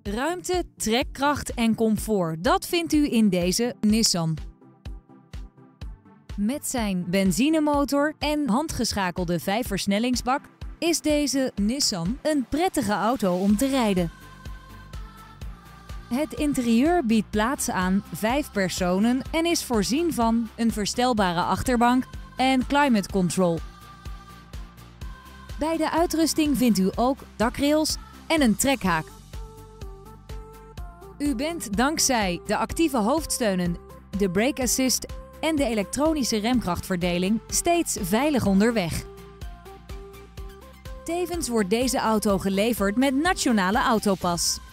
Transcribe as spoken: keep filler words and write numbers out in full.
Ruimte, trekkracht en comfort, dat vindt u in deze Nissan. Met zijn benzinemotor en handgeschakelde vijfversnellingsbak is deze Nissan een prettige auto om te rijden. Het interieur biedt plaats aan vijf personen en is voorzien van een verstelbare achterbank en climate control. Bij de uitrusting vindt u ook dakrails en een trekhaak. U bent dankzij de actieve hoofdsteunen, de brake assist en de elektronische remkrachtverdeling steeds veilig onderweg. Tevens wordt deze auto geleverd met Nationale Autopas.